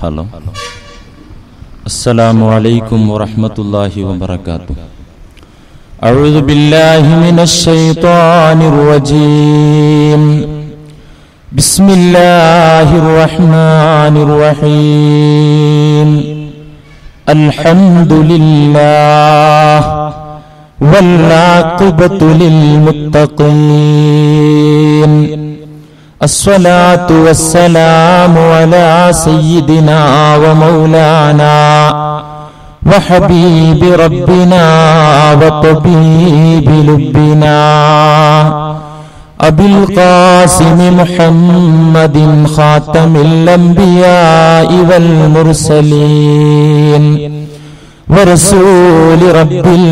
Hello. അസ്സലാമു അലൈക്കും വറഹ്മത്തുള്ളാഹി വബറകാതുഹു. അഊദു ബില്ലാഹി മിനശ് ശൈത്വാനിർ റജീം. ബിസ്മില്ലാഹിർ റഹ്മാനിർ റഹീം. അൽഹംദുലില്ലാഹ് വൽആഖിബത്തു ലിൽ മുത്തഖീൻ. അസ്സലാത്തു വസ്സലാമു അലാ സയ്യിദിനാ വമൗലാനാ വഹബീബി റബ്ബിനാ വതബീബി ലുബ്ബിനാ അബിൽ ഖാസിമി മുഹമ്മദിൻ ഖാതമിൽ അംബിയാഇ വൽ മുർസലീൻ വറസൂലി റബ്ബിൽ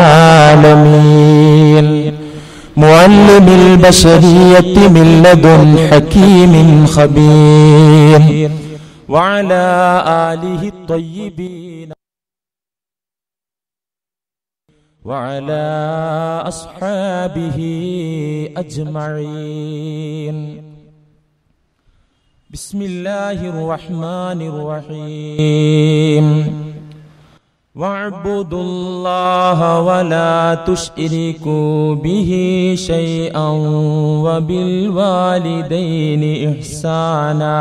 ആലമീൻ മുഅല്ലിമിൽ ബശരിയ്യത്തി മിൻ ലദുൻ ഹകീമിൻ ഖബീർ വഅലാ ആലിഹി ത്വയ്യിബീൻ വഅലാ അസ്ഹാബിഹി അജ്മഈൻ. ബിസ്മില്ലാഹിർ റഹ്മാനിർ റഹീം. വഅബ്ദുല്ലാഹ വലാ തുശ്രികൂ ബിഹി ശൈഅൻ വബിൽ വാലിദൈനി ഇഹ്സാനാ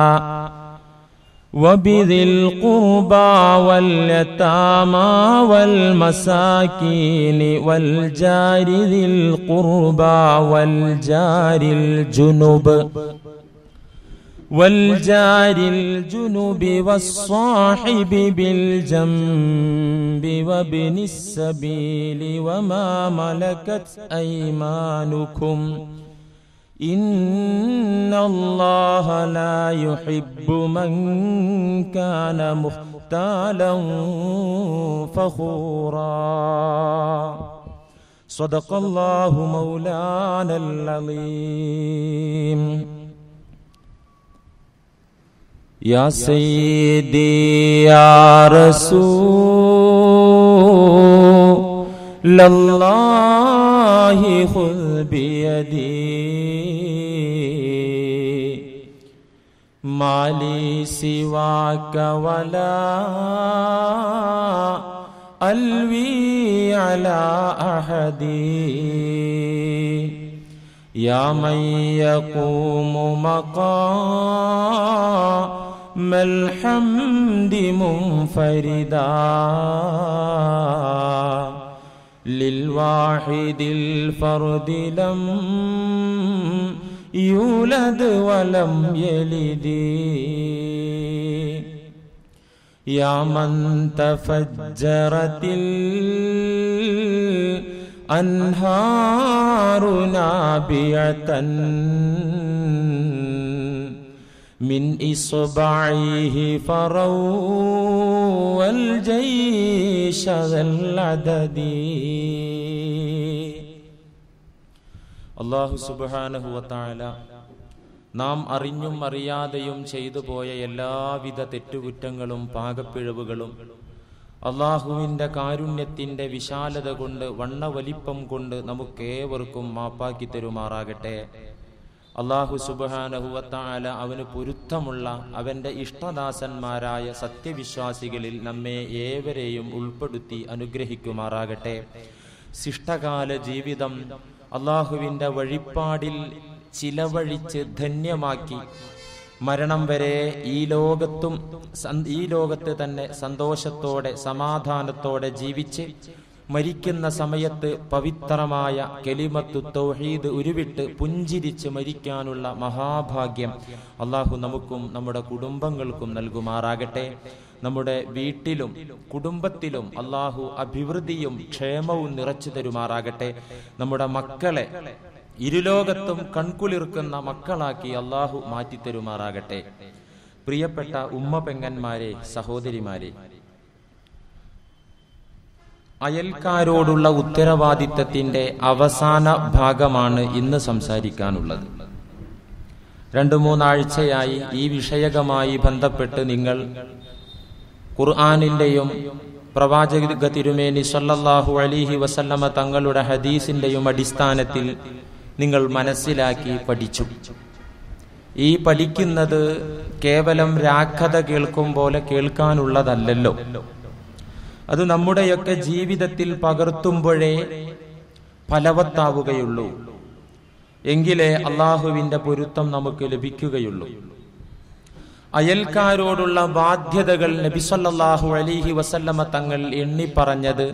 വബിദിൽ ഖുർബാ വൽ യതാമാ വൽ മസാകീനി വൽ ജാരി ദിൽ ഖുർബാ വൽ ജാരിൽ ജുനുബ് والجار الجنب والصاحب بالجنب وابن السبيل وما ملكت أيمانكم إن الله لا يحب من كان مختالا فخورا. صدق الله مولانا العظيم. या सय्यदी या रसूलल्लाह खुद बियदी माली सिवाक वला अलवी अला अहदी या मन यक़ूमु मक़ाम الحمد منفردا للواحد الفرد لم يولد ولم يلد يا من تفجرت الأنهار نابعة من إصبعه فروا الجيش ذا العدد. അല്ലാഹു സുബ്ഹാനഹു വതആല നാം അറിഞ്ഞും അറിയാതെയും ചെയ്തു പോയ എല്ലാവിധ തെറ്റുകുറ്റങ്ങളും പാകപ്പിഴവുകളും അള്ളാഹുവിൻ്റെ കാരുണ്യത്തിൻ്റെ വിശാലത കൊണ്ട് വണ്ണവലിപ്പം കൊണ്ട് നമുക്കേവർക്കും മാപ്പാക്കി തരുമാറാകട്ടെ. അല്ലാഹു സുബ്ഹാനഹു വതആല അവന് പൊരുത്തമുള്ള അവൻ്റെ ഇഷ്ടദാസന്മാരായ സത്യവിശ്വാസികളിൽ നമ്മെ ഏവരെയും ഉൾപ്പെടുത്തി അനുഗ്രഹിക്കുമാറാകട്ടെ. ശിഷ്ടകാല ജീവിതം അള്ളാഹുവിൻ്റെ വഴിപ്പാടിൽ ചിലവഴിച്ച് ധന്യമാക്കി മരണം വരെ ഈ ലോകത്ത് തന്നെ സന്തോഷത്തോടെ സമാധാനത്തോടെ ജീവിച്ച് മരിക്കുന്ന സമയത്ത് പവിത്രമായ കലിമത്തു തൗഹീദ് ഉരുവിട്ട് പുഞ്ചിരിച്ച് മരിക്കാനുള്ള മഹാഭാഗ്യം അള്ളാഹു നമുക്കും നമ്മുടെ കുടുംബങ്ങൾക്കും നൽകുമാറാകട്ടെ. നമ്മുടെ വീട്ടിലും കുടുംബത്തിലും അള്ളാഹു അഭിവൃദ്ധിയും ക്ഷേമവും നിറച്ചു തരുമാറാകട്ടെ. നമ്മുടെ മക്കളെ ഇരുലോകത്തും കൺകുളിർക്കുന്ന മക്കളാക്കി അള്ളാഹു മാറ്റിത്തരുമാറാകട്ടെ. പ്രിയപ്പെട്ട ഉമ്മ പെങ്ങന്മാരെ, സഹോദരിമാരെ, അയൽക്കാരോടുള്ള ഉത്തരവാദിത്തത്തിന്റെ അവസാന ഭാഗമാണ് ഇന്ന് സംസാരിക്കാനുള്ളത്. 2-3 ആഴ്ചയായി ഈ വിഷയകമായി ബന്ധപ്പെട്ട് നിങ്ങൾ ഖുർആനിന്റെയും പ്രവാചക തിരുമേനി സല്ലല്ലാഹു അലൈഹി വസല്ലമ തങ്ങളുടെ ഹദീസിന്റെയും അടിസ്ഥാനത്തിൽ നിങ്ങൾ മനസ്സിലാക്കി പഠിച്ചു. ഈ പഠിക്കുന്നത് കേവലം രാഗത കേൾക്കും പോലെ കേൾക്കാനുള്ളതല്ലല്ലോ. അത് നമ്മുടെയൊക്കെ ജീവിതത്തിൽ പകർത്തുമ്പോഴേ ഫലവത്താവുകയുള്ളൂ. എങ്കിലേ അള്ളാഹുവിന്റെ പൊരുത്തം നമുക്ക് ലഭിക്കുകയുള്ളൂ. അയൽക്കാരോടുള്ള ബാധ്യതകൾ നബി സല്ലല്ലാഹു അലൈഹി വസല്ലമ തങ്ങൾ എണ്ണി പറഞ്ഞത്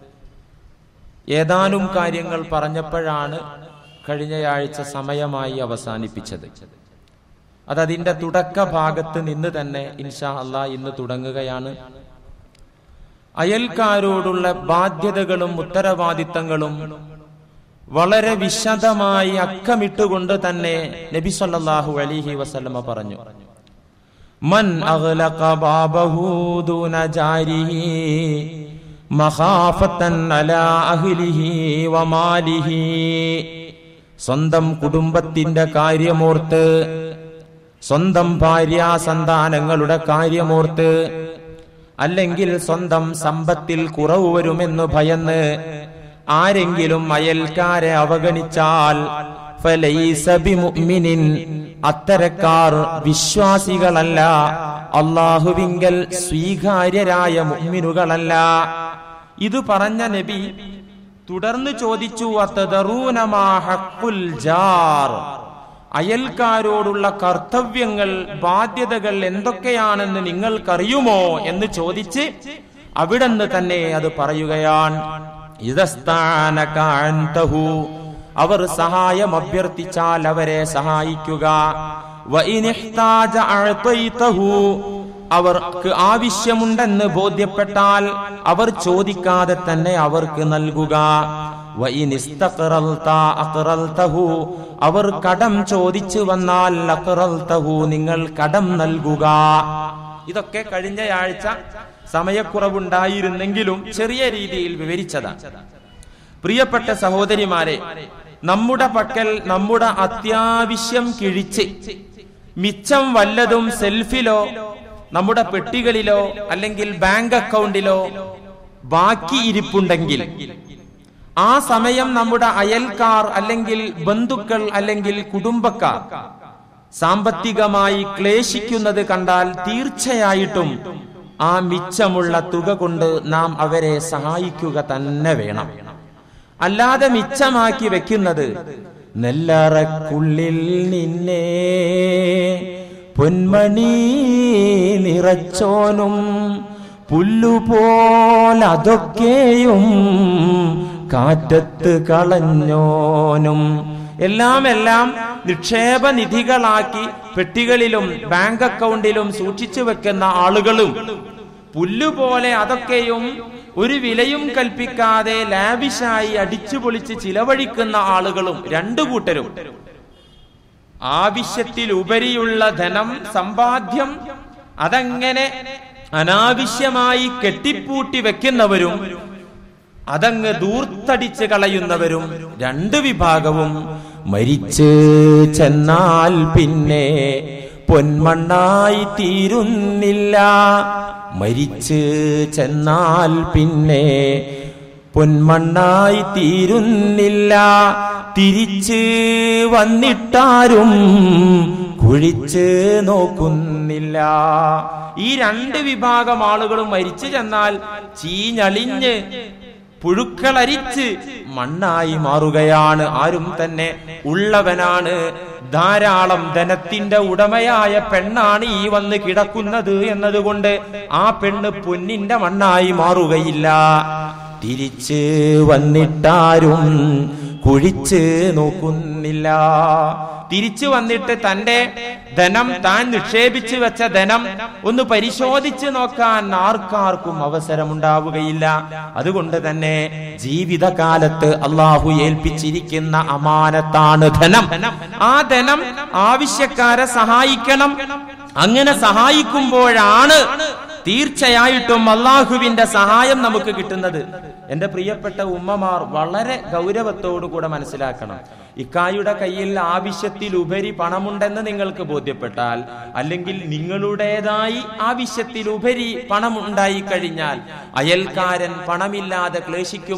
ഏതാനും കാര്യങ്ങൾ പറഞ്ഞപ്പോഴാണ് കഴിഞ്ഞയാഴ്ച സമയമായി അവസാനിപ്പിച്ചത്. അതതിന്റെ തുടക്ക ഭാഗത്ത് നിന്ന് തന്നെ ഇൻഷാ അല്ലാഹ് ഇന്ന് തുടങ്ങുകയാണ്. അയൽക്കാരോടുള്ള ബാധ്യതകളും ഉത്തരവാദിത്തങ്ങളും വളരെ വിശദമായി അക്കമിട്ടുകൊണ്ട് തന്നെ നബി സല്ലല്ലാഹു അലൈഹി വസല്ലമ പറഞ്ഞു, മൻ അഗ്ലഖ ബാബഹു ദൂന ജാരിഹി മഖാഫതൻ അലാ അഹ്ലിഹി വമാലിഹി. സ്വന്തം കുടുംബത്തിന്റെ കാര്യമോർത്ത്, സ്വന്തം ഭാര്യ സന്താനങ്ങളുടെ കാര്യമോർത്ത്, അല്ലെങ്കിൽ സ്വന്തം സമ്പത്തിൽ കുറവ് വരുമെന്ന് ഭയന്ന് ആരെങ്കിലും അയൽക്കാരെ അവഗണിച്ചാൽ ഫലൈസ ബിമുഅ്മിനിൻ, അത്തരക്കാർ വിശ്വാസികളല്ല, അല്ലാഹുവിങ്കൽ സ്വീകാര്യരായ മുഅ്മിനുകളല്ല. ഇത് പറഞ്ഞ നബി തുടർന്ന് ചോദിച്ചു, അതദറൂന മാ ഹഖ്ഖുൽ ജാർ, അയൽക്കാരോടുള്ള കർത്തവ്യങ്ങൾ, ബാധ്യതകൾ എന്തൊക്കെയാണെന്ന് നിങ്ങൾക്കറിയുമോ എന്ന് ചോദിച്ച് അവിടുന്ന് തന്നെ അത് പറയുകയാണ്. ഇദസ്താനക അൻതഹു, അവർ സഹായം അഭ്യർത്ഥിച്ചാൽ അവരെ സഹായിക്കുക. വഇനിഹ്താജ അഅതൈതഹു, അവർക്ക് ആവശ്യമുണ്ടെന്ന് ബോധ്യപ്പെട്ടാൽ അവർ ചോദിക്കാതെ തന്നെ അവർക്ക് നൽകുക. വഇനിസ്തഖറൽത അഖറൽതഹു, അവർ കടം ചോദിച്ചു വന്നാൽ അഖറൽതഹു, നിങ്ങൾ കടം നൽകുക. ഇതൊക്കെ കഴിഞ്ഞയാഴ്ച സമയക്കുറവുണ്ടായിരുന്നെങ്കിലും ചെറിയ രീതിയിൽ വിവരിച്ചതാണ്. പ്രിയപ്പെട്ട സഹോദരിമാരെ, നമ്മുടെ പക്കൽ നമ്മുടെ അത്യാവശ്യം കിഴിച്ച് മിച്ചം വല്ലതും സെൽഫിലോ നമ്മുടെ പെട്ടികളിലോ അല്ലെങ്കിൽ ബാങ്ക് അക്കൗണ്ടിലോ ബാക്കി ഇരിപ്പുണ്ടെങ്കിൽ ആ സമയം നമ്മുടെ അയൽക്കാർ അല്ലെങ്കിൽ ബന്ധുക്കൾ അല്ലെങ്കിൽ കുടുംബക്കാർ സാമ്പത്തികമായി ക്ലേശിക്കുന്നത് കണ്ടാൽ തീർച്ചയായിട്ടും ആ മിച്ചമുള്ള തുക കൊണ്ട് നാം അവരെ സഹായിക്കുക തന്നെ വേണം. അല്ലാതെ മിച്ചമാക്കി വെക്കുന്നത്, നെല്ലറക്കുള്ളിൽ നിന്നെ പൊന്മണി നിറച്ചോനും പുല്ലുപോലതൊക്കെയും കാറ്റത്ത് കളഞ്ഞോനും, എല്ലാം നിക്ഷേപ നിധികളാക്കി പെട്ടികളിലും ബാങ്ക് അക്കൗണ്ടിലും സൂക്ഷിച്ചു വെക്കുന്ന ആളുകളും പുല്ലുപോലെ അതൊക്കെയും ഒരു വിലയും കൽപ്പിക്കാതെ ലാവിഷായി അടിച്ചുപൊളിച്ച് ചിലവഴിക്കുന്ന ആളുകളും, രണ്ടു കൂട്ടരും. ആവശ്യത്തിലുപരിയുള്ള ധനം, സമ്പാദ്യം അതങ്ങനെ അനാവശ്യമായി കെട്ടിപ്പൂട്ടി വെക്കുന്നവരും അതങ്ങ് ദൂർത്തടിച്ച് കളയുന്നവരും, രണ്ടു വിഭാഗവും മരിച്ച് ചെന്നാൽ പിന്നെ പൊന്മണ്ണായി തീരുന്നില്ല. മരിച്ച് ചെന്നാൽ പിന്നെ പൊന്മണ്ണായി തീരുന്നില്ല. തിരിച്ച് വന്നിട്ടാരും കുഴിച്ച് നോക്കുന്നില്ല. ഈ രണ്ട് വിഭാഗം ആളുകളും മരിച്ചു ചെന്നാൽ ചീഞ്ഞളിഞ്ഞ് പുഴുക്കളരിച്ച് മണ്ണായി മാറുകയാണ്. ആരും തന്നെ ഉള്ളവനാണ്, ധാരാളം ധനത്തിന്റെ ഉടമയായ പെണ്ണാണ് ഈ വന്ന് കിടക്കുന്നത് എന്നതുകൊണ്ട് ആ പെണ്ണ് പൊന്നിന്റെ മണ്ണായി മാറുകയില്ല. തിരിച്ച് വന്നിട്ടാരും കുഴിച്ച് നോക്കുന്നില്ല. തിരിച്ചു വന്നിട്ട് തന്റെ ധനം, താൻ നിക്ഷേപിച്ചു വെച്ച ധനം ഒന്ന് പരിശോധിച്ച് നോക്കാൻ ആർക്കാർക്കും അവസരമുണ്ടാവുകയില്ല. അതുകൊണ്ട് തന്നെ ജീവിതകാലത്ത് അള്ളാഹു ഏൽപ്പിച്ചിരിക്കുന്ന അമാനത്താണ് ധനം. ആ ധനം ആവശ്യക്കാരെ സഹായിക്കണം. അങ്ങനെ സഹായിക്കുമ്പോഴാണ് തീർച്ചയായിട്ടും അള്ളാഹുവിന്റെ സഹായം നമുക്ക് കിട്ടുന്നത്. എന്റെ പ്രിയപ്പെട്ട ഉമ്മമാർ വളരെ ഗൗരവത്തോടുകൂടെ മനസ്സിലാക്കണം. ഇക്കായുടെ കയ്യിൽ ആവശ്യത്തിലുപരി പണമുണ്ടെന്ന് നിങ്ങൾക്ക് ബോധ്യപ്പെട്ടാൽ, അല്ലെങ്കിൽ നിങ്ങളുടേതായി ആവശ്യത്തിലുപരി പണം ഉണ്ടായി കഴിഞ്ഞാൽ, അയൽക്കാരൻ പണമില്ലാതെ ക്ലേശിക്കുമ്പോ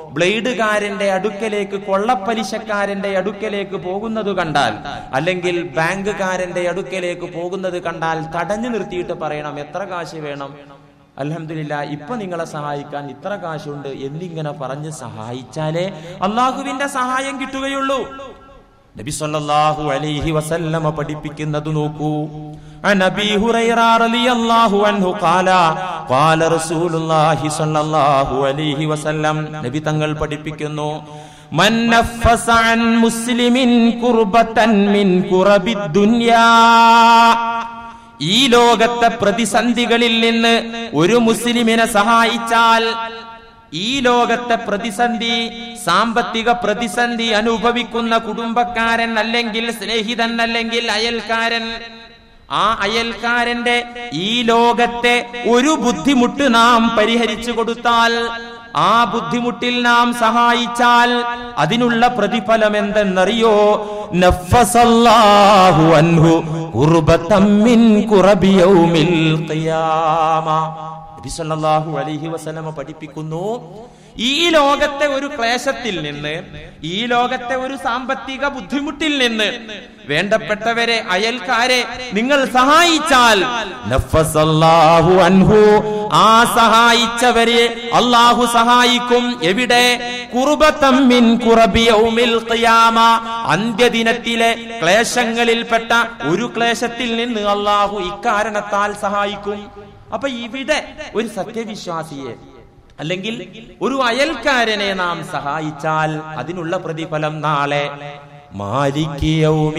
ബ്ലേഡുകാരന്റെ അടുക്കലേക്ക്, കൊള്ളപ്പലിശക്കാരന്റെ അടുക്കലേക്ക് പോകുന്നത് കണ്ടാൽ, അല്ലെങ്കിൽ ബാങ്കുകാരന്റെ അടുക്കലേക്ക് പോകുന്നത് കണ്ടാൽ തടഞ്ഞു നിർത്തിയിട്ട് പറയണം, എത്ര കാശ് വേണം, അൽഹംദുലില്ലാ ഇപ്പൊ നിങ്ങളെ സഹായിക്കാൻ ഇത്ര കാശുണ്ട് എന്നിങ്ങനെ പറഞ്ഞ് സഹായിച്ചാലേ അള്ളാഹുവിന്റെ സഹായം കിട്ടുകയുള്ളൂ. നബി സല്ലല്ലാഹു അലൈഹി വസല്ലമ പഠിപ്പിക്കുന്നത് നോക്കൂ. അൻ അബീ ഹുറൈറ റളിയല്ലാഹു അൻഹു ഖാല ഖാല റസൂലുള്ളാഹി സ്വല്ലല്ലാഹു അലൈഹി വസല്ലം, നബി തങ്ങൾ പഠിപ്പിക്കുന്നു, മൻ നഫസ അൻ മുസ്ലിമിൻ കുർബതൻ മിൻ കുറബിദ് ദുനിയാ, ഈ ലോകത്തെ പ്രതിസന്ധികളിൽ നിന്ന് ഒരു മുസ്ലിമിനെ സഹായിച്ചാൽ, ഈ ലോകത്തെ പ്രതിസന്ധി, സാമ്പത്തിക പ്രതിസന്ധി അനുഭവിക്കുന്ന കുടുംബക്കാരൻ അല്ലെങ്കിൽ സ്നേഹിതൻ അല്ലെങ്കിൽ അയൽക്കാരൻ, ആ അയൽക്കാരന്റെ ഈ ലോകത്തെ ഒരു ബുദ്ധിമുട്ട് നാം പരിഹരിച്ചു കൊടുത്താൽ, ആ ബുദ്ധിമുട്ടിൽ നാം സഹായിച്ചാൽ അതിനുള്ള പ്രതിഫലം എന്തെന്നറിയോ? നഫ്ഫസല്ലാഹു അൻഹു ഖുർബതൻ മിൻ ഖുറബി യൗമിൽ ഖിയാമ. നബി സല്ലല്ലാഹു അലൈഹി വസല്ലമ പഠിപ്പിക്കുന്നു, ഈ ലോകത്തെ ഒരു ക്ലേശത്തിൽ നിന്ന്, ഈ ലോകത്തെ ഒരു സാമ്പത്തിക ബുദ്ധിമുട്ടിൽ നിന്ന് വേണ്ടപ്പെട്ടവരെ, അയൽക്കാരെ നിങ്ങൾ സഹായിച്ചാൽ നഫ്ഫസല്ലാഹു അൻഹു, ആ സഹായിച്ചവരെ അല്ലാഹു സഹായിക്കും. എവിടെ? ഖുർബതൻ മിൻ ഖുറബി യൗമിൽ ഖിയാമ, അന്ത്യദിനത്തിലെ ക്ലേശങ്ങളിൽപ്പെട്ട ഒരു ക്ലേശത്തിൽ നിന്ന് അല്ലാഹു ഇക്കാരണത്താൽ സഹായിക്കും. അപ്പൊ ഇവിടെ ഒരു സത്യവിശ്വാസിയെ അല്ലെങ്കിൽ ഒരു അയൽക്കാരനെ നാം സഹായിച്ചാൽ അതിനുള്ള പ്രതിഫലം നാളെ മാലികി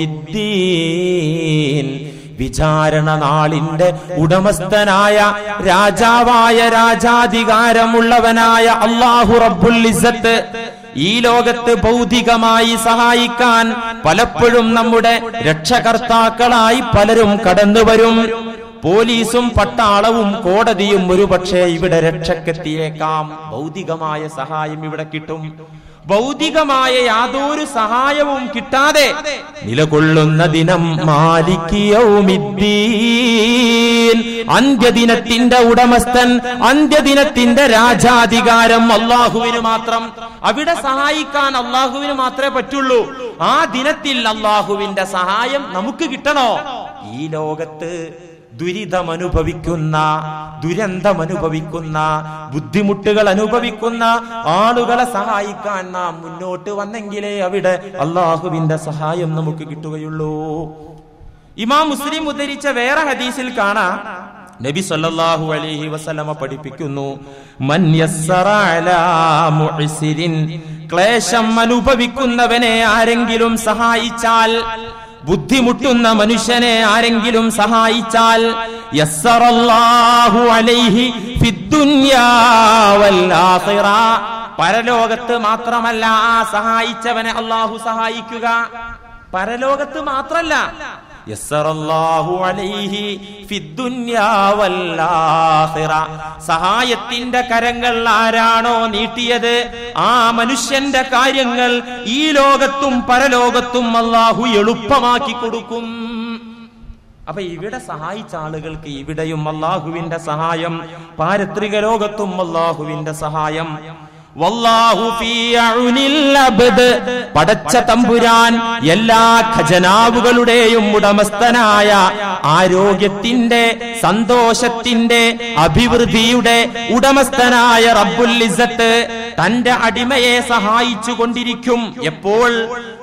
യൗമിദ്ദീൻ, വിചാരണ നാളിന്റെ ഉടമസ്ഥനായ, രാജാവായ, രാജാധികാരമുള്ളവനായ അല്ലാഹു റബ്ബുൽ ഇസ്സത്ത് ഈ ലോകത്ത് ഭൗതികമായി സഹായിക്കാൻ പലപ്പോഴും നമ്മുടെ രക്ഷകർത്താക്കളായി പലരും കടന്നു വരും. പോലീസും പട്ടാളവും കോടതിയും ഒരുപക്ഷെ ഇവിടെ രക്ഷക്കെത്തിയേക്കാം. ഭൗതികമായ സഹായം ഇവിടെ കിട്ടും. ഭൗതികമായ യാതൊരു സഹായവും കിട്ടാതെ നിലകൊള്ളുന്ന ദിനം മാലികി യൗമിദ്ദീൻ, അന്ത്യദിനത്തിന്റെ ഉടമസ്ഥൻ, അന്ത്യദിനത്തിന്റെ രാജാധികാരം അല്ലാഹുവിന് മാത്രം. അവിടെ സഹായിക്കാൻ അല്ലാഹുവിന് മാത്രമേ പറ്റുള്ളൂ. ആ ദിനത്തിൽ അല്ലാഹുവിന്റെ സഹായം നമുക്ക് കിട്ടണോ? ഈ ലോകത്ത് ദുരിതമനുഭവിക്കുന്ന, ദുരന്തമനുഭവിക്കുന്ന, ബുദ്ധിമുട്ടുകൾ അനുഭവിക്കുന്ന ആളുകളെ സഹായിക്കാൻ നാം മുന്നോട്ട് വന്നെങ്കിലേ അവിടെ അള്ളാഹുവിന്റെ സഹായം നമുക്ക് കിട്ടുകയുള്ളൂ. ഇമാം മുസ്ലിം ഉദ്ധരിച്ച വേറെ ഹദീസിൽ കാണാം, നബി സല്ലല്ലാഹു അലൈഹി വസല്ലമ പഠിപ്പിക്കുന്നു, മൻ യസ്സറ അലാ മുഅ്സിരിൻ, ക്ലേശം അനുഭവിക്കുന്നവനെ ആരെങ്കിലും സഹായിച്ചാൽ, ബുദ്ധിമുട്ടുന്ന മനുഷ്യനെ ആരെങ്കിലും സഹായിച്ചാൽ, യസ്സറല്ലാഹു അലൈഹി ഫിദ്ദുനിയാ വൽ ആഖിറ, പരലോകത്ത് മാത്രമല്ല ആ സഹായിച്ചവനെ അല്ലാഹു സഹായിക്കുക, പരലോകത്ത് മാത്രല്ല, യസ്സറല്ലാഹു അലൈഹി ഫിദ്ദുനിയാ വൽ ആഖിറ, സഹായത്തിന്റെ കരങ്ങൾ ആരാണോ നീട്ടിയത് ആ മനുഷ്യന്റെ കാര്യങ്ങൾ ഈ ലോകത്തും പരലോകത്തും അല്ലാഹു എളുപ്പമാക്കി കൊടുക്കും. അപ്പൊ ഇവിടെ സഹായിച്ച ആളുകൾക്ക് ഇവിടെയും അല്ലാഹുവിന്റെ സഹായം, പാരത്രിക ലോകത്തും അല്ലാഹുവിന്റെ സഹായം. വല്ലാഹു ഫീ അഉനിൽ അബ്ദ്, പടച്ച തമ്പുരാൻ എല്ലാ ഖജനാവുകളുടെയും ഉടമസ്ഥനായ, ആരോഗ്യത്തിന്റെ, സന്തോഷത്തിന്റെ, അഭിവൃദ്ധിയുടെ ഉടമസ്ഥനായ റബ്ബുൽ ഇസ്സത്ത് തന്റെ അടിമയെ സഹായിച്ചു കൊണ്ടിരിക്കും. എപ്പോൾ?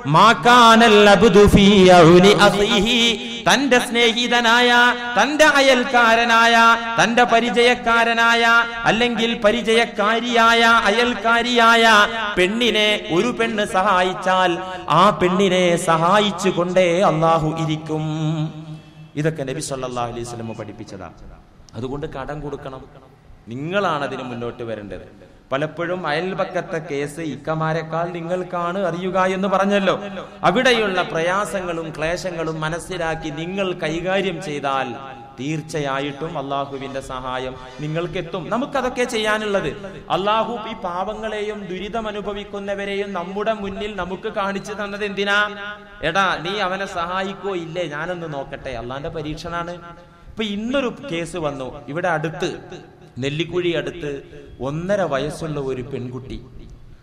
മാകാനൽ അബ്ദു ഫീ അഉനി അഖീഹി, തന്റെ സ്നേഹിതനായ, തന്റെ അയൽക്കാരനായ, തന്റെ പരിചയക്കാരനായ അല്ലെങ്കിൽ പരിചയക്കാരിയായ, അയൽക്കാരിയായ പെണ്ണിനെ ഒരു പെണ്ണ് സഹായിച്ചാൽ ആ പെണ്ണിനെ സഹായിച്ചു കൊണ്ടേ അല്ലാഹു ഇരിക്കും. ഇതൊക്കെ നബി സല്ലല്ലാഹു അലൈഹി വസല്ലം പഠിപ്പിച്ചതാ. അതുകൊണ്ട് കടം കൊടുക്കണം, നിങ്ങളാണ് അതിന് മുന്നോട്ട് വരേണ്ടത്. പലപ്പോഴും അയൽപക്കത്തെ കേസ് ഇക്കമാരെക്കാൾ നിങ്ങൾക്കാണ് അറിയുക എന്ന് പറഞ്ഞല്ലോ. അവിടെയുള്ള പ്രയാസങ്ങളും ക്ലേശങ്ങളും മനസ്സിലാക്കി നിങ്ങൾ കൈകാര്യം ചെയ്താൽ തീർച്ചയായിട്ടും അള്ളാഹുവിന്റെ സഹായം നിങ്ങൾക്കെത്തും. നമുക്കതൊക്കെ ചെയ്യാനുള്ളത്. അള്ളാഹു ഈ പാവങ്ങളെയും ദുരിതം അനുഭവിക്കുന്നവരെയും നമ്മുടെ മുന്നിൽ നമുക്ക് കാണിച്ചു തന്നത് എന്തിനാ? എടാ നീ അവനെ സഹായിക്കോ ഇല്ലേ, ഞാനൊന്ന് നോക്കട്ടെ, അള്ളാന്റെ പരീക്ഷണാണ്. ഇപ്പൊ ഇന്നൊരു കേസ് വന്നു ഇവിടെ അടുത്ത്, നെല്ലിക്കുഴി അടുത്ത് 1.5 വയസ്സുള്ള ഒരു പെൺകുട്ടി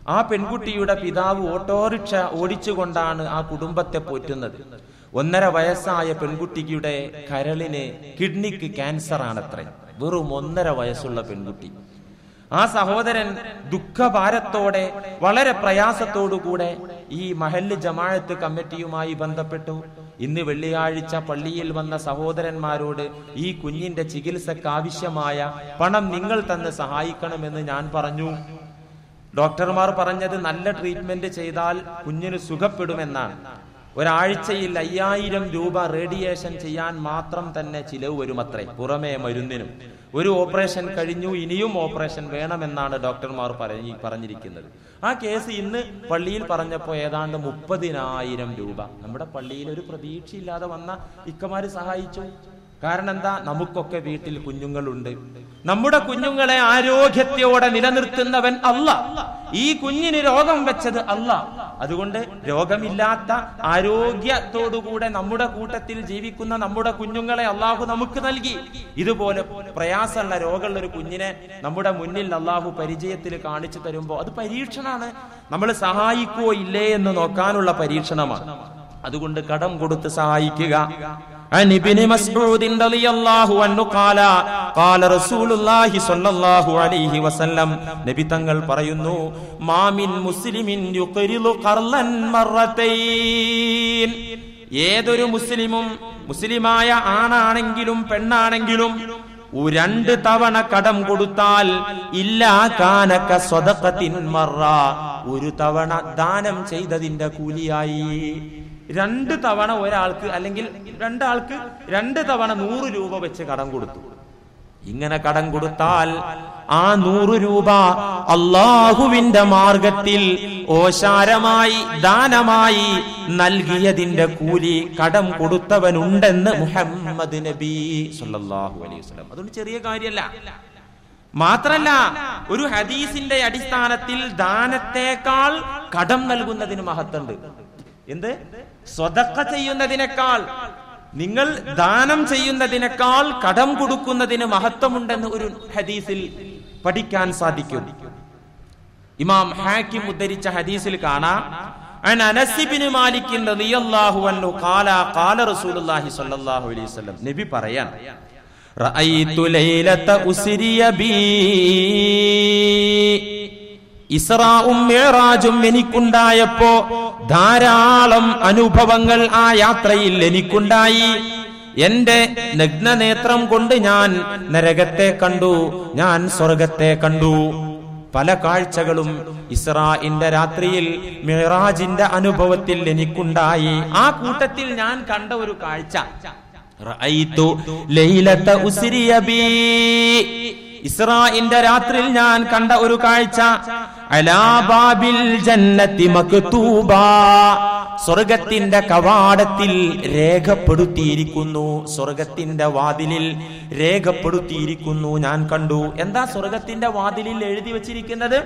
ആ പെൺകുട്ടിയുടെ പിതാവ് ഓട്ടോറിക്ഷ ഓടിച്ചുകൊണ്ടാണ് ആ കുടുംബത്തെ പോറ്റുന്നത്. 1.5 വയസ്സായ പെൺകുട്ടിയുടെ കിഡ്നിക്ക് ക്യാൻസർ ആണത്രേ. വെറും 1.5 വയസ്സുള്ള പെൺകുട്ടി. ആ സഹോദരൻ ദുഃഖഭാരത്തോടെ വളരെ പ്രയാസത്തോടുകൂടെ ഈ മഹല്ല് ജമാഅത്ത് കമ്മിറ്റിയുമായി ബന്ധപ്പെട്ടു. ഇന്ന് വെള്ളിയാഴ്ച പള്ളിയിൽ വന്ന സഹോദരന്മാരോട് ഈ കുഞ്ഞിന്റെ ചികിത്സക്ക് ആവശ്യമായ പണം നിങ്ങൾ തന്ന് സഹായിക്കണമെന്ന് ഞാൻ പറഞ്ഞു. ഡോക്ടർമാർ പറഞ്ഞത് നല്ല ട്രീറ്റ്മെന്റ് ചെയ്താൽ കുഞ്ഞിന് സുഖപ്പെടുമെന്നാണ്. ഒരാഴ്ചയിൽ 5000 രൂപ റേഡിയേഷൻ ചെയ്യാൻ മാത്രം തന്നെ ചിലവ് വരുമത്രേ, പുറമേ മരുന്നിനും. ഒരു ഓപ്പറേഷൻ കഴിഞ്ഞു, ഇനിയും ഓപ്പറേഷൻ വേണമെന്നാണ് ഡോക്ടർമാർ പറഞ്ഞിരിക്കുന്നത്. ആ കേസ് ഇന്ന് പള്ളിയിൽ പറഞ്ഞപ്പോൾ ഏതാണ്ട് 30,000 രൂപ നമ്മുടെ പള്ളിയിൽ ഒരു പ്രതീക്ഷയില്ലാതെ വന്ന ഇക്കമാര് സഹായിച്ചു. കാരണം എന്താ? നമുക്കൊക്കെ വീട്ടിൽ കുഞ്ഞുങ്ങളുണ്ട്. നമ്മുടെ കുഞ്ഞുങ്ങളെ ആരോഗ്യത്തോടെ നിലനിർത്തുന്നവൻ അല്ലാഹ്. ഈ കുഞ്ഞിന് രോഗം വെച്ചത് അല്ലാഹ്. അതുകൊണ്ട് രോഗമില്ലാത്ത ആരോഗ്യത്തോടുകൂടെ നമ്മുടെ കൂട്ടത്തിൽ ജീവിക്കുന്ന നമ്മുടെ കുഞ്ഞുങ്ങളെ അള്ളാഹു നമുക്ക് നൽകി. ഇതുപോലെ പ്രയാസമുള്ള രോഗമുള്ള ഒരു കുഞ്ഞിനെ നമ്മുടെ മുന്നിൽ അള്ളാഹു പരിചയത്തിൽ കാണിച്ചു തരുമ്പോൾ അത് പരീക്ഷണമാണ്. നമ്മൾ സഹായിക്കോ ഇല്ലേ എന്ന് നോക്കാനുള്ള പരീക്ഷണമാണ്. അതുകൊണ്ട് കടം കൊടുത്ത് സഹായിക്കുക. عن ابن مسعود رضي الله عنه قال قال رسول الله صلى الله عليه وسلم നബി തങ്ങൾ പറയുന്നു, മാ മിൻ മുസ്ലിമിൻ യുഖരിളു ഖർളൻ മറതൈൻ. ഏതൊരു മുസ്ലിമും, മുസ്ലിമായ ആണാണെങ്കിലും പെണ്ണാണെങ്കിലും 2 തവണ കടം കൊടുത്താൽ ഇല്ലാ കാനക സ്വദഖത്തിൻ മറ, 1 തവണ ദാനം ചെയ്തതിന്റെ കൂലിയായി. 2 തവണ ഒരാൾക്ക് അല്ലെങ്കിൽ 2 ആൾക്ക് 2 തവണ 100 രൂപ വെച്ച് കടം കൊടുത്തു. ഇങ്ങനെ കടം കൊടുത്താൽ ആ 100 രൂപ അള്ളാഹുവിന്റെ മാർഗത്തിൽ ഓശാരമായി ദാനമായി നൽകിയതിന്റെ കൂലി കടം കൊടുത്തവനുണ്ടെന്ന് മുഹമ്മദ് നബി സല്ലല്ലാഹു അലൈഹി വസല്ലം. അതൊന്നും ചെറിയ കാര്യമല്ല. മാത്രല്ല, ഒരു ഹദീസിന്റെ അടിസ്ഥാനത്തിൽ ദാനത്തേക്കാൾ കടം നൽകുന്നതിന് മഹത്തുണ്ട്. എന്ത്? സ്വദഖ ചെയ്യുന്നതിനേക്കാൾ, നിങ്ങൾ ദാനം ചെയ്യുന്നതിനേക്കാൾ കടം കൊടുക്കുന്നതിന് മഹത്വമുണ്ടെന്ന് ഒരു ഹദീസിൽ പഠിക്കാൻ സാധിക്കും. ഇമാം ഹാക്കിം ഉദ്ധരിച്ച ഹദീസിൽ കാണാം, അൻ അനസ് ഇബ്നു മാലിക് റളിയല്ലാഹു അൻഹു ഖാല ഖാല റസൂലുള്ളാഹി സ്വല്ലല്ലാഹു അലൈഹി വസല്ലം. നബി പറയാൻ, റഅയ്തു ലൈലത ഉസ്രിയ ബി, ഇസ്രാഉം മിഅ്റാജും എനിക്കുണ്ടായപ്പോ ധാരാളം അനുഭവങ്ങൾ ആ യാത്രയിൽ എനിക്കുണ്ടായി. എന്റെ നഗ്നനേത്രം കൊണ്ട് ഞാൻ നരകത്തെ കണ്ടു, ഞാൻ സ്വർഗത്തെ കണ്ടു. പല കാഴ്ചകളും ഇസ്രാഇന്റെ രാത്രിയിൽ മിഅ്റാജിന്റെ അനുഭവത്തിൽ എനിക്കുണ്ടായി. ആ കൂട്ടത്തിൽ ഞാൻ കണ്ട ഒരു കാഴ്ച, റഅയ്തു ലൈലത ഉസ്രിയ ബി, ഇസ്രാഇന്റെ രാത്രിയിൽ ഞാൻ കണ്ട ഒരു കാഴ്ച, അലാ ബാബിൽ ജന്നത്തി മക്തൂബാ, സ്വർഗത്തിന്റെ കവാടത്തിൽ രേഖപ്പെടുത്തിയിരിക്കുന്നു, സ്വർഗത്തിന്റെ വാതിലിൽ രേഖപ്പെടുത്തിയിരിക്കുന്നു, ഞാൻ കണ്ടു. എന്താ സ്വർഗത്തിന്റെ വാതിലിൽ എഴുതി വച്ചിരിക്കുന്നത്?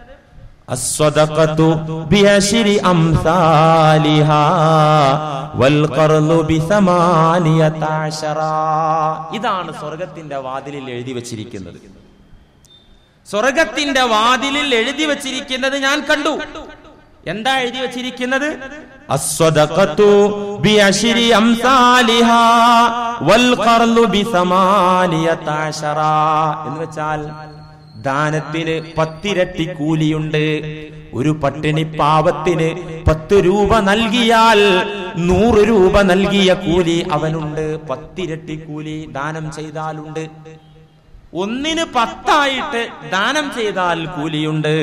അസ്സദഖതു ബിഅശ്രി അംസാലിഹാ വൽ ഖർളു ബിസമാനിയതഅശറ. ഇതാണ് സ്വർഗത്തിന്റെ വാതിലിൽ എഴുതി വച്ചിരിക്കുന്നത്. സ്വർഗത്തിന്റെ വാതിലിൽ എഴുതി വച്ചിരിക്കുന്നത് ഞാൻ കണ്ടു. എന്താ എഴുതി വച്ചിരിക്കുന്നത്? അസ്സദഖതു ബിഅശ്രി അംസാലിഹാ വൽ ഖർളു ബിസമാനിയതഅശറ. എന്ന് വെച്ചാൽ ദാനത്തിന് 10 ഇരട്ടി കൂലിയുണ്ട്. ഒരു പട്ടിണി പാവത്തിന് 10 രൂപ നൽകിയാൽ 100 രൂപ നൽകിയ കൂലി അവനുണ്ട്. 10 ഇരട്ടി കൂലി ദാനം ചെയ്താലുണ്ട്. 1ന് 10 ആയിട്ട് ദാനം ചെയ്താൽ കൂലിയുണ്ട്.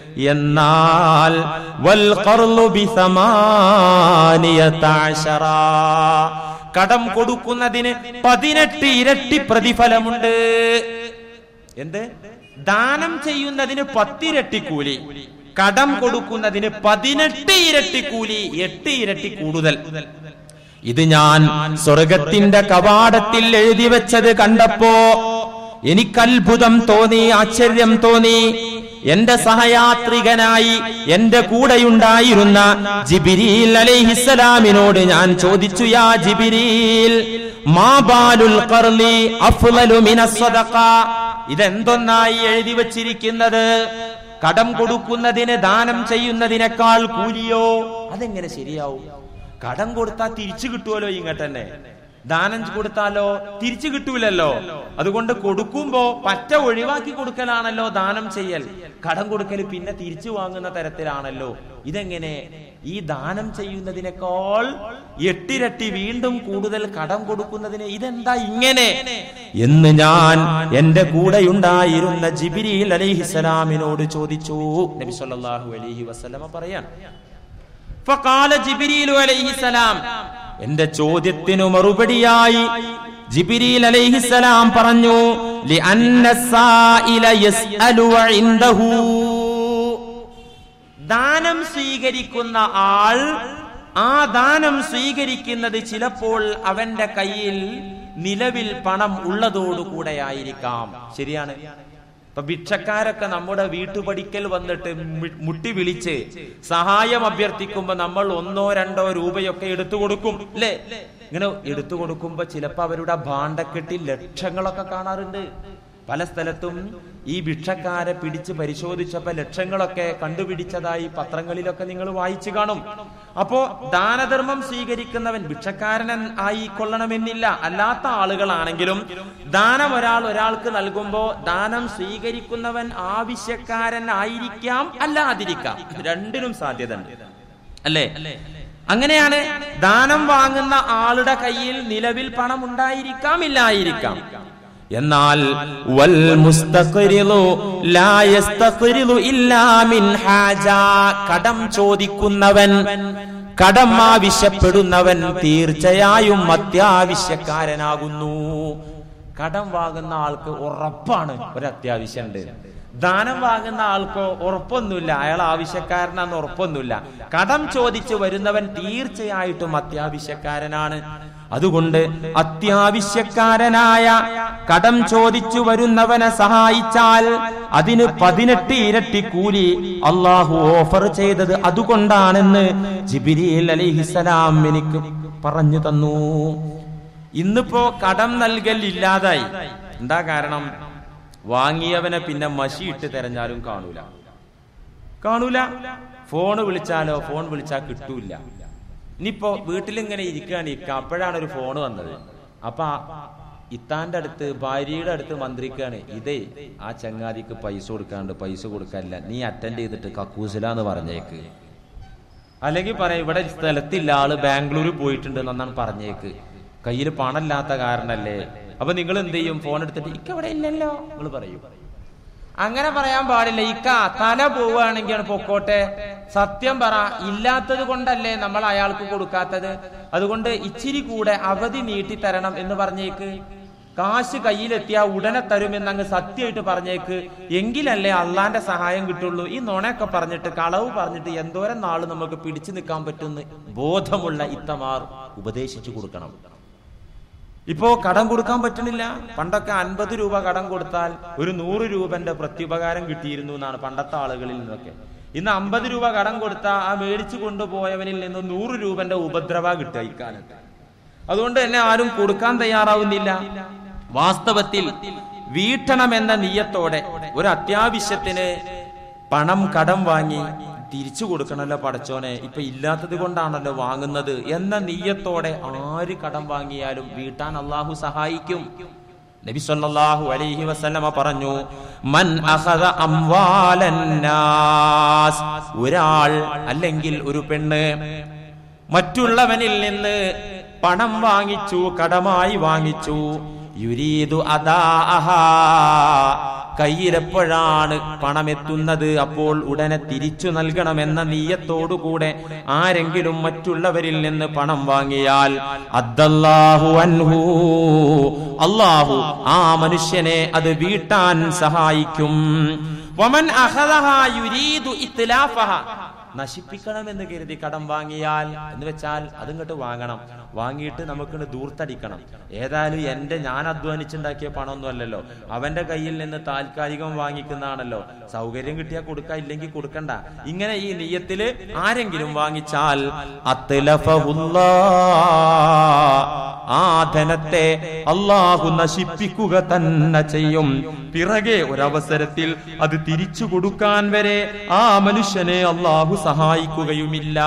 എന്നാൽ വൽ ഖർളു ബിസമാനിയതഅശറ, കടം കൊടുക്കുന്നതിന് 18 ഇരട്ടി പ്രതിഫലമുണ്ട്. എന്ത്? ദാനം ചെയ്യുന്നതിന് 10 ഇരട്ടി കൂലി, കടം കൊടുക്കുന്നതിന് 18 ഇരട്ടി കൂലി, 8 ഇരട്ടി കൂടുതൽ. ഇത് ഞാൻ സ്വർഗത്തിന്റെ കവാടത്തിൽ എഴുതി വെച്ചത് കണ്ടപ്പോ എനിക്ക് അത്ഭുതം തോന്നി, ആശ്ചര്യം തോന്നി. എന്റെ സഹയാത്രികനായി എന്റെ കൂടെയുണ്ടായിരുന്ന ജിബ്രീൽ അലൈഹിസ്സലാമിനോട് ഞാൻ ചോദിച്ചു, യാ ജിബ്രീൽ, മാ ബാലുൽ ഖർളി അഫ്ളലു മിനസ് സദഖ, ഇതെന്തൊന്നായി എഴുതി വച്ചിരിക്കുന്നത്? കടം കൊടുക്കുന്നതിന് ദാനം ചെയ്യുന്നതിനേക്കാൾ കൂലിയോ? അതെങ്ങനെ ശരിയാവും? കടം കൊടുത്താൽ തിരിച്ചു കിട്ടുമല്ലോ ഇങ്ങോട്ട് തന്നെ, ദാനം കൊടുത്താലോ തിരിച്ചു കിട്ടൂലല്ലോ. അതുകൊണ്ട് കൊടുക്കുമ്പോ പറ്റ ഒഴിവാക്കി കൊടുക്കലാണല്ലോ ദാനം ചെയ്യൽ. കടം കൊടുക്കൽ പിന്നെ തിരിച്ചു വാങ്ങുന്ന തരത്തിലാണല്ലോ. ഇതെങ്ങനെ? ഈ ദാനം ചെയ്യുന്നതിനേക്കാൾ 8 ഇരട്ടി വീണ്ടും കൂടുതൽ കടം കൊടുക്കുന്നതിന് ഇതെന്താ ഇങ്ങനെ എന്ന് ഞാൻ എന്റെ കൂടെയുണ്ടായിരുന്ന ജിബ്രീൽ അലൈഹിസ്സലാമിനോട് ചോദിച്ചു. നബി സല്ലല്ലാഹു അലൈഹി വസല്ലമ പറയാൻ, ഫഖാല ജിബ്രീൽ അലൈഹിസ്സലാം, എന്റെ ചോദ്യത്തിനു മറുപടിയായി ജിബ്രീൽ അലൈഹിസ്സലാം പറഞ്ഞു, ലിഅന്ന സായില യസ്അലു വഇൻദഹു, ദാനം സ്വീകരിക്കുന്ന ആൾ ആ ദാനം സ്വീകരിക്കുന്നത് ചിലപ്പോൾ അവന്റെ കയ്യിൽ നിലവിൽ പണം ഉള്ളതോടുകൂടെയായിരിക്കാം. ശരിയാണ്. ഇപ്പൊ ഭിക്ഷക്കാരൊക്കെ നമ്മുടെ വീട്ടുപടിക്കൽ വന്നിട്ട് മുട്ടി വിളിച്ച് സഹായം അഭ്യർത്ഥിക്കുമ്പോ നമ്മൾ 1-2 രൂപയൊക്കെ എടുത്തു കൊടുക്കും, അല്ലേ? ഇങ്ങനെ എടുത്തു കൊടുക്കുമ്പോ ചിലപ്പോ അവരുടെ ഭാണ്ഡക്കെട്ടിൽ ലക്ഷങ്ങളൊക്കെ കാണാറുണ്ട്. പല സ്ഥലത്തും ഈ ഭിക്ഷക്കാരെ പിടിച്ച് പരിശോധിച്ചപ്പോ ലക്ഷങ്ങളൊക്കെ കണ്ടുപിടിച്ചതായി പത്രങ്ങളിലൊക്കെ നിങ്ങൾ വായിച്ചു കാണും. അപ്പോ ദാനധർമ്മം സ്വീകരിക്കുന്നവൻ ഭിക്ഷക്കാരൻ ആയിക്കൊള്ളണമെന്നില്ല. അല്ലാത്ത ആളുകളാണെങ്കിലും ദാനം ഒരാൾക്ക് നൽകുമ്പോ ദാനം സ്വീകരിക്കുന്നവൻ ആവശ്യക്കാരൻ ആയിരിക്കാം, അല്ലാതിരിക്കാം. രണ്ടിനും സാധ്യത ഉണ്ട്, അല്ലേ? അങ്ങനെയാണ്. ദാനം വാങ്ങുന്ന ആളുടെ കയ്യിൽ നിലവിൽ പണം ഉണ്ടായിരിക്കാം, ഇല്ലായിരിക്കാം. എന്നാൽ വൽ മുസ്തഖ്രിളു ലാ യസ്തഖ്രിളു ഇല്ലാ മിൻ ഹാജ, കടം ചോദിക്കുന്നവൻ, കടം ആവശ്യപ്പെടുന്നവൻ തീർച്ചയായും അത്യാവശ്യക്കാരനാകുന്നു. കടം വാങ്ങുന്ന ആൾക്ക് ഉറപ്പാണ് ഒരു അത്യാവശ്യമുണ്ട്. ദാനം വാങ്ങുന്ന ആൾക്കോ ഉറപ്പൊന്നുമില്ല, അയാൾ ആവശ്യക്കാരനാന്ന് ഉറപ്പൊന്നുമില്ല. കടം ചോദിച്ചു വരുന്നവൻ തീർച്ചയായിട്ടും അത്യാവശ്യക്കാരനാണ്. അതുകൊണ്ട് അത്യാവശ്യക്കാരനായ കടം ചോദിച്ചു വരുന്നവനെ സഹായിച്ചാൽ അതിന് 18 ഇരട്ടി കൂലി അള്ളാഹു ഓഫർ ചെയ്തത് അതുകൊണ്ടാണെന്ന് ജിബ്രീൽ അലൈഹിസ്സലാം എനിക്ക് പറഞ്ഞു തന്നു. ഇന്നിപ്പോ കടം നൽകൽ ഇല്ലാതായി. എന്താ കാരണം? വാങ്ങിയവനെ പിന്നെ മഷിയിട്ട് തെരഞ്ഞാലും കാണൂല. ഫോണ് വിളിച്ചാലോ, ഫോൺ വിളിച്ചാൽ കിട്ടൂല. ഇനിയിപ്പോ വീട്ടിലിങ്ങനെ ഇരിക്കുകയാണ്, അപ്പോഴാണ് ഒരു ഫോണ് വന്നത്. അപ്പൊ ഇത്താന്റെ അടുത്ത്, ഭാര്യയുടെ അടുത്ത് മന്ത്രിക്കാണ്, ഇതേ ആ ചങ്ങാതിക്ക് പൈസ കൊടുക്കാണ്ട്, പൈസ കൊടുക്കാനില്ല, നീ അറ്റൻഡ് ചെയ്തിട്ട് കക്കൂസിലാന്ന് പറഞ്ഞേക്ക്. അല്ലെങ്കിൽ പറയാം, ഇവിടെ സ്ഥലത്തില്ല, ആള് ബാംഗ്ലൂർ പോയിട്ടുണ്ട് എന്നാണ് പറഞ്ഞേക്ക്. കയ്യിൽ പണമില്ലാത്ത കാരണല്ലേ. അപ്പൊ നിങ്ങൾ എന്ത് ചെയ്യും? ഫോൺ എടുത്തിട്ട് ഇക്ക ഇവിടെ ഇല്ലല്ലോ നിങ്ങൾ പറയും. അങ്ങനെ പറയാൻ പാടില്ല. ഇക്ക തല പോവുകയാണെങ്കിൽ പൊക്കോട്ടെ, സത്യം പറ, ഇല്ലാത്തത് കൊണ്ടല്ലേ നമ്മൾ അയാൾക്ക് കൊടുക്കാത്തത്, അതുകൊണ്ട് ഇച്ചിരി കൂടെ അവധി നീട്ടിത്തരണം എന്ന് പറഞ്ഞേക്ക്. കാശ് കയ്യിലെത്തിയാ ഉടനെ തരുമെന്ന് അങ്ങ് സത്യമായിട്ട് പറഞ്ഞേക്ക്. എങ്കിലല്ലേ അള്ളാന്റെ സഹായം കിട്ടുള്ളൂ. ഈ നുണയൊക്കെ പറഞ്ഞിട്ട്, കളവ് പറഞ്ഞിട്ട് എന്തോരം നാള് നമുക്ക് പിടിച്ചു നിൽക്കാൻ പറ്റുന്ന ബോധമുള്ള ഇത്തമാർ ഉപദേശിച്ചു കൊടുക്കണം. ഇപ്പോ കടം കൊടുക്കാൻ പറ്റണില്ല. പണ്ടൊക്കെ 50 രൂപ കടം കൊടുത്താൽ ഒരു 100 രൂപന്റെ പ്രത്യുപകാരം കിട്ടിയിരുന്നു എന്നാണ് പണ്ടത്തെ ആളുകളിൽ നിന്നൊക്കെ. ഇന്ന് 50 രൂപ കടം കൊടുത്താൽ ആ മേടിച്ചു കൊണ്ടുപോയവനിൽ നിന്ന് 100 രൂപന്റെ ഉപദ്രവ കിട്ടുക ഇക്കാലത്ത്. അതുകൊണ്ട് തന്നെ ആരും കൊടുക്കാൻ തയ്യാറാവുന്നില്ല. വാസ്തവത്തിൽ വീട്ടണമെന്ന നിയ്യത്തോടെ ഒരു അത്യാവശ്യത്തിന് പണം കടം വാങ്ങി തിരിച്ചു കൊടുക്കണല്ലോ പടച്ചോനെ, ഇപ്പൊ ഇല്ലാത്തത് കൊണ്ടാണല്ലോ വാങ്ങുന്നത് എന്ന നിയ്യത്തോടെ ആര് കടം വാങ്ങിയാലും വീട്ടാൻ അള്ളാഹു സഹായിക്കും. നബി സല്ലല്ലാഹു അലൈഹി വസല്ലമ പറഞ്ഞു, മൻ അഖദ അംവാലൻ നാസ്, ഒരാൾ അല്ലെങ്കിൽ ഒരു പെണ്ണ് മറ്റുള്ളവനിൽ നിന്ന് പണം വാങ്ങിച്ചു, കടമായി വാങ്ങിച്ചു, യുരീദു അദാഅഹാ, കയ്യിലെപ്പോഴാണ് പണമെത്തുന്നത് അപ്പോൾ ഉടനെ തിരിച്ചു നൽകണമെന്ന നിയ്യത്തോടുകൂടെ ആരെങ്കിലും മറ്റുള്ളവരിൽ നിന്ന് പണം വാങ്ങിയാൽ അദ്ദല്ലാഹു അൻഹു, അല്ലാഹു ആ മനുഷ്യനെ അത് വീട്ടാൻ സഹായിക്കും. വമൻ അഖദഹാ യുരീദു ഇത്ലാഫഹാ, നശിപ്പിക്കണമെന്ന് കരുതി കടം വാങ്ങിയാൽ എന്ന് വെച്ചാൽ അതിങ്ങോട്ട് വാങ്ങണം, വാങ്ങിയിട്ട് നമുക്കിട്ട് ദൂർത്തടിക്കണം. ഏതായാലും ഞാൻ അധ്വാനിച്ചുണ്ടാക്കിയ പണമൊന്നും അല്ലല്ലോ, അവന്റെ കയ്യിൽ നിന്ന് താൽക്കാലികം വാങ്ങിക്കുന്നതാണല്ലോ, സൗകര്യം കിട്ടിയാൽ കൊടുക്ക, ഇല്ലെങ്കിൽ കൊടുക്കണ്ട. ഇങ്ങനെ ഈ നിയ്യത്തില് ആരെങ്കിലും വാങ്ങിച്ചാൽ ആ ധനത്തെ അള്ളാഹു നശിപ്പിക്കുക തന്നെ ചെയ്യും. പിറകെ ഒരവസരത്തിൽ അത് തിരിച്ചു കൊടുക്കാൻ വരെ ആ മനുഷ്യനെ അള്ളാഹു സഹായിക്കുകയുമില്ല.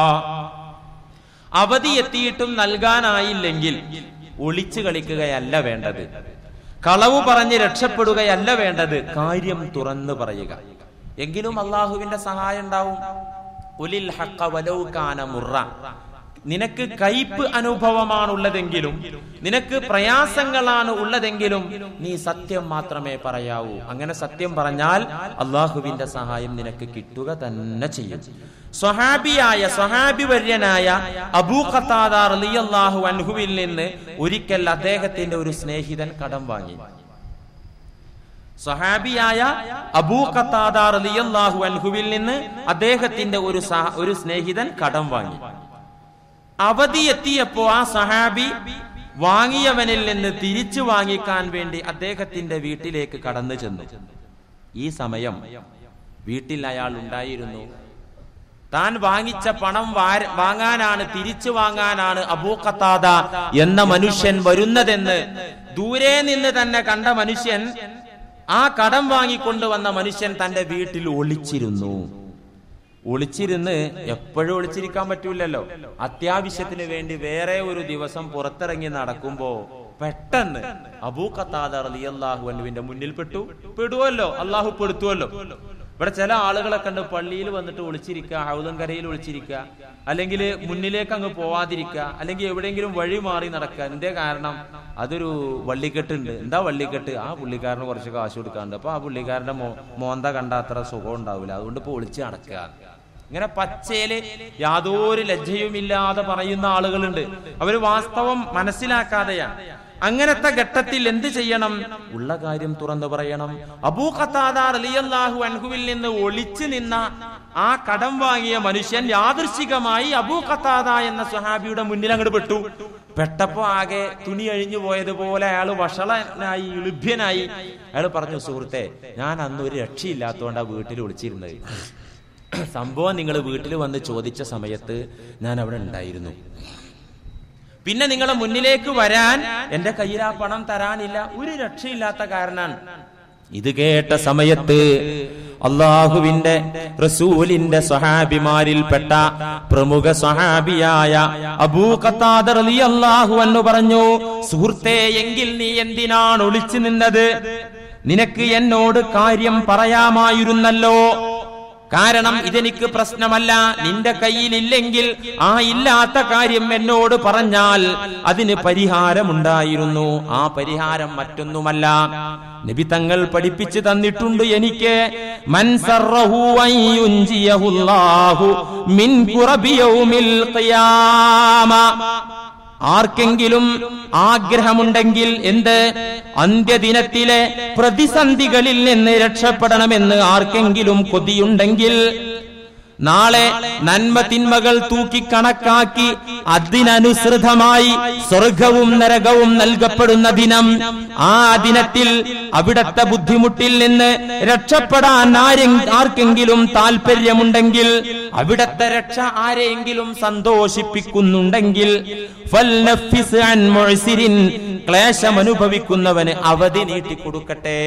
അവധി എത്തിയിട്ടും നൽകാനായില്ലെങ്കിൽ ഒളിച്ചു കളിക്കുകയല്ല വേണ്ടത്, കളവ് പറഞ്ഞ് രക്ഷപ്പെടുകയല്ല വേണ്ടത്, കാര്യം തുറന്നു പറയുക. എങ്കിലും അള്ളാഹുവിന്റെ സഹായം ഉണ്ടാവും. ഉലിൽ ഹഖ വലൗ കാന മുറ. നിനക്ക് കയ്പ് അനുഭവമാണുള്ളതെങ്കിലും, നിനക്ക് പ്രയാസങ്ങളാണ് ഉള്ളതെങ്കിലും നീ സത്യം മാത്രമേ പറയാവൂ. അങ്ങനെ സത്യം പറഞ്ഞാൽ അള്ളാഹുവിന്റെ സഹായം നിനക്ക് കിട്ടുക തന്നെ ചെയ്യും. സ്വഹാബിവര്യനായ അബൂ ഖതാദ റളിയല്ലാഹു അൻഹുവിൽ നിന്ന് ഒരിക്കൽ അദ്ദേഹത്തിന്റെ ഒരു സ്നേഹിതൻ കടം വാങ്ങി. സ്വഹാബിയായ അബൂ ഖതാദ റളിയല്ലാഹു അൻഹുവിൽ നിന്ന് അദ്ദേഹത്തിന്റെ ഒരു സ്നേഹിതൻ കടം വാങ്ങി. അവധി എത്തിയപ്പോ ആ സഹാബി വാങ്ങിയവനിൽ നിന്ന് തിരിച്ചു വാങ്ങിക്കാൻ വേണ്ടി അദ്ദേഹത്തിന്റെ വീട്ടിലേക്ക് കടന്നു ചെന്നു. ഈ സമയം വീട്ടിൽ അയാൾ ഉണ്ടായിരുന്നു. താൻ വാങ്ങിച്ച പണം വാങ്ങാനാണ്, തിരിച്ചു വാങ്ങാനാണ് അബൂ ഖതാദ എന്ന മനുഷ്യൻ വരുന്നതെന്ന് ദൂരെ നിന്ന് തന്നെ കണ്ട മനുഷ്യൻ, ആ കടം വാങ്ങിക്കൊണ്ടുവന്ന മനുഷ്യൻ തന്റെ വീട്ടിൽ ഒളിച്ചിരുന്ന് എപ്പോഴും ഒളിച്ചിരിക്കാൻ പറ്റൂലല്ലോ. അത്യാവശ്യത്തിന് വേണ്ടി വേറെ ഒരു ദിവസം പുറത്തിറങ്ങി നടക്കുമ്പോ പെട്ടെന്ന് അബൂ ഖതാദ റളിയല്ലാഹു അൻഹുവിന്റെ മുന്നിൽ പെടുവല്ലോ, അള്ളാഹു പെടുത്തുവല്ലോ. ഇവിടെ ചില ആളുകളെ കണ്ട് പള്ളിയിൽ വന്നിട്ട് ഒളിച്ചിരിക്കുക, ഹൗദൻകരയിൽ ഒളിച്ചിരിക്കുക, അല്ലെങ്കിൽ മുന്നിലേക്ക് അങ്ങ് പോവാതിരിക്കുക, അല്ലെങ്കിൽ എവിടെയെങ്കിലും വഴി മാറി നടക്കുക. എന്തേ കാരണം? അതൊരു വള്ളിക്കെട്ടുണ്ട്. എന്താ വള്ളിക്കെട്ട്? ആ പുള്ളിക്കാരന് കുറച്ച് കാശ് കൊടുക്കാറുണ്ട്, അപ്പൊ ആ പുള്ളിക്കാരന്റെ മോന്ത കണ്ട അത്ര സുഖം ഉണ്ടാവില്ല, അതുകൊണ്ട് ഇപ്പൊ ഒളിച്ച് നടക്കുക. ഇങ്ങനെ പച്ചയില് യാതൊരു ലജ്ജയുമില്ലാതെ പറയുന്ന ആളുകളുണ്ട്. അവര് വാസ്തവം മനസ്സിലാക്കാതെയാണ്. അങ്ങനത്തെ ഘട്ടത്തിൽ എന്ത് ചെയ്യണം? ഉള്ള കാര്യം തുറന്നു പറയണം. അബൂ ഖതാദ റളിയല്ലാഹു അൻഹുവിൽ നിന്ന് ഒളിച്ചു നിന്ന ആ കടം വാങ്ങിയ മനുഷ്യൻ യാദൃശ്ചികമായി അബൂ ഖതാദ എന്ന സ്വഹാബിയുടെ മുന്നിൽ അങ്ങോട്ട് പെട്ടപ്പോ ആകെ തുണി അഴിഞ്ഞു പോയതുപോലെ അയാൾ വഷളനായി, ഇളുഭ്യനായി. അയാൾ പറഞ്ഞു, സുഹൃത്തെ, ഞാൻ അന്ന് ഒരു രക്ഷയില്ലാത്തതുകൊണ്ടാണ് വീട്ടിൽ ഒളിച്ചിരുന്നത്. സംഭവം നിങ്ങൾ വീട്ടിൽ വന്ന് ചോദിച്ച സമയത്ത് ഞാൻ അവിടെ ഉണ്ടായിരുന്നു. പിന്നെ നിങ്ങളെ മുന്നിലേക്ക് വരാൻ എന്റെ കയ്യിൽ ആ പണം തരാനില്ല, ഒരു രക്ഷയില്ലാത്ത കാരണാണ്. ഇത് കേട്ട സമയത്ത് അള്ളാഹുവിന്റെ റസൂലിന്റെ സ്വഹാബിമാരിൽപ്പെട്ട പ്രമുഖ സ്വഹാബിയായ അബൂ ഖതാദ റളിയല്ലാഹു അൻഹു പറഞ്ഞു, സുഹൃത്തേ, എങ്കിൽ നീ എന്തിനാണ് ഒളിച്ചു നിന്നത്? നിനക്ക് എന്നോട് കാര്യം പറയാമായിരുന്നല്ലോ. കാരണം ഇതെനിക്ക് പ്രശ്നമല്ല, നിന്റെ കയ്യിലില്ലെങ്കിൽ ആ ഇല്ലാത്ത കാര്യം എന്നോട് പറഞ്ഞാൽ അതിന് പരിഹാരമുണ്ടായിരുന്നു. ആ പരിഹാരം മറ്റൊന്നുമല്ല, നബി തങ്ങൾ പഠിപ്പിച്ചു തന്നിട്ടുണ്ട് എനിക്ക്. മൻ സറഹു അൻ യുൻജിയഹുല്ലാഹു മിൻ ഖുറബി യൗമിൽ ഖിയാമ. ആർക്കെങ്കിലും ആഗ്രഹമുണ്ടെങ്കിൽ, എന്ത്? അന്ത്യദിനത്തിലെ പ്രതിസന്ധികളിൽ നിന്ന് രക്ഷപ്പെടണമെന്ന് ആർക്കെങ്കിലും കൊതിയുണ്ടെങ്കിൽ, നാളെ നന്മ തിന്മകൾ തൂക്കിക്കണക്കാക്കി അതിനനുസൃതമായി സ്വർഗവും നരകവും നൽകപ്പെടുന്ന ദിനം, ആ ദിനത്തിൽ അവിടത്തെ ബുദ്ധിമുട്ടിൽ നിന്ന് രക്ഷപ്പെടാൻ ആർക്കെങ്കിലും താല്പര്യമുണ്ടെങ്കിൽ, അവിടത്തെ രക്ഷ ആരെയെങ്കിലും സന്തോഷിപ്പിക്കുന്നുണ്ടെങ്കിൽ, ഫൽനഫിസ് അൻ മുഅ്സിരിൻ, ക്ലേശം അനുഭവിക്കുന്നവന് അവധി നീട്ടിക്കൊടുക്കട്ടെ.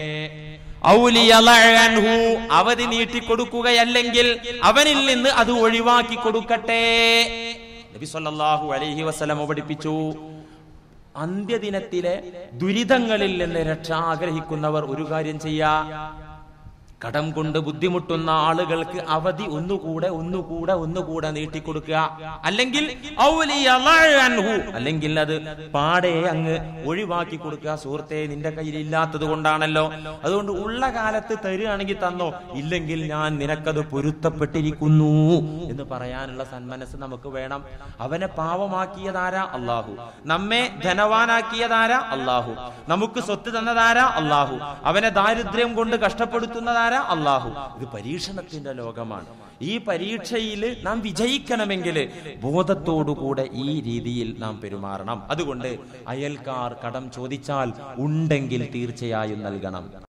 അവധി നീട്ടിക്കൊടുക്കുകയല്ലെങ്കിൽ അവനിൽ നിന്ന് അത് ഒഴിവാക്കി കൊടുക്കട്ടെ. നബി സല്ലല്ലാഹു അലൈഹി വസല്ലം പഠിപ്പിച്ചു, അന്ത്യദിനത്തിലെ ദുരിതങ്ങളിൽ നിന്ന് രക്ഷ ആഗ്രഹിക്കുന്നവർ ഒരു കാര്യം ചെയ്യാ, കടം കൊണ്ട് ബുദ്ധിമുട്ടുന്ന ആളുകൾക്ക് അവധി ഒന്നുകൂടെ നീട്ടിക്കൊടുക്കുക. അല്ലെങ്കിൽ അല്ലെങ്കിൽ അത് പാടെ അങ്ങ് ഒഴിവാക്കി കൊടുക്കുക. സുഹൃത്തെ, നിന്റെ കയ്യിൽ ഇല്ലാത്തത് കൊണ്ടാണല്ലോ, അതുകൊണ്ട് ഉള്ള കാലത്ത് തരുകയാണെങ്കിൽ തന്നോ, ഇല്ലെങ്കിൽ ഞാൻ നിനക്കത് പൊരുത്തപ്പെട്ടിരിക്കുന്നു എന്ന് പറയാനുള്ള സന്മനസ് നമുക്ക് വേണം. അവനെ പാവമാക്കിയതാരാ? അള്ളാഹു. നമ്മെ ധനവാനാക്കിയതാരാ? അള്ളാഹു. നമുക്ക് സ്വത്ത് തന്നതാരാ? അള്ളാഹു. അവനെ ദാരിദ്ര്യം കൊണ്ട് കഷ്ടപ്പെടുത്തുന്നതാരാ? അള്ളാഹു. ഇത് പരീക്ഷണത്തിന്റെ ലോകമാണ്. ഈ പരീക്ഷയിൽ നാം വിജയിക്കണമെങ്കിൽ ബോധത്തോടുകൂടെ ഈ രീതിയിൽ നാം പെരുമാറണം. അതുകൊണ്ട് അയൽക്കാർ കടം ചോദിച്ചാൽ ഉണ്ടെങ്കിൽ തീർച്ചയായും നൽകണം.